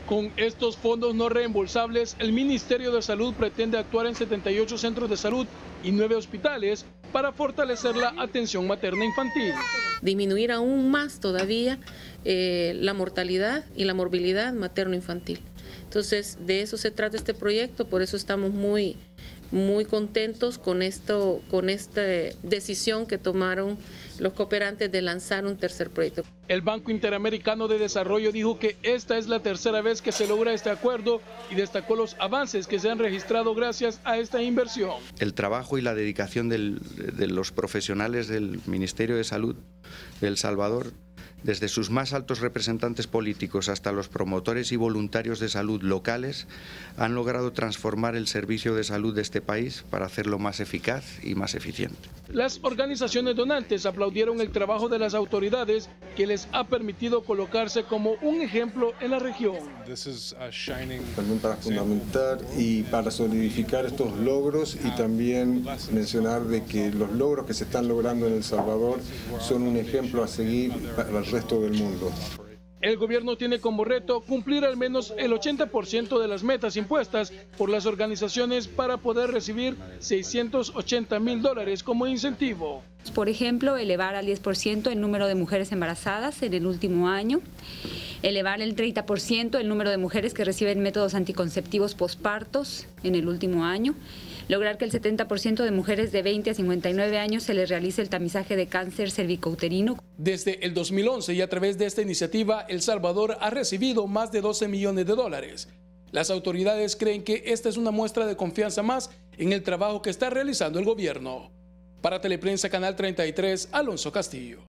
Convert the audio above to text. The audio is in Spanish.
Con estos fondos no reembolsables, el Ministerio de Salud pretende actuar en 78 centros de salud y 9 hospitales para fortalecer la atención materna infantil. Disminuir aún más todavía la mortalidad y la morbilidad materno-infantil. Entonces, de eso se trata este proyecto, por eso estamos muy contentos con esta decisión que tomaron los cooperantes de lanzar un tercer proyecto. El Banco Interamericano de Desarrollo dijo que esta es la tercera vez que se logra este acuerdo y destacó los avances que se han registrado gracias a esta inversión. El trabajo y la dedicación de los profesionales del Ministerio de Salud de El Salvador, desde sus más altos representantes políticos hasta los promotores y voluntarios de salud locales, han logrado transformar el servicio de salud de este país para hacerlo más eficaz y más eficiente. Las organizaciones donantes aplaudieron el trabajo de las autoridades que les ha permitido colocarse como un ejemplo en la región. También para fundamentar y para solidificar estos logros y también mencionar de que los logros que se están logrando en El Salvador son un ejemplo a seguir para el resto del mundo. El gobierno tiene como reto cumplir al menos el 80% de las metas impuestas por las organizaciones para poder recibir $680,000 como incentivo. Por ejemplo, elevar al 10% el número de mujeres embarazadas en el último año, elevar el 30% el número de mujeres que reciben métodos anticonceptivos pospartos en el último año, lograr que el 70% de mujeres de 20 a 59 años se les realice el tamizaje de cáncer cervicouterino. Desde el 2011 y a través de esta iniciativa, El Salvador ha recibido más de $12 millones. Las autoridades creen que esta es una muestra de confianza más en el trabajo que está realizando el gobierno. Para Teleprensa Canal 33, Alonso Castillo.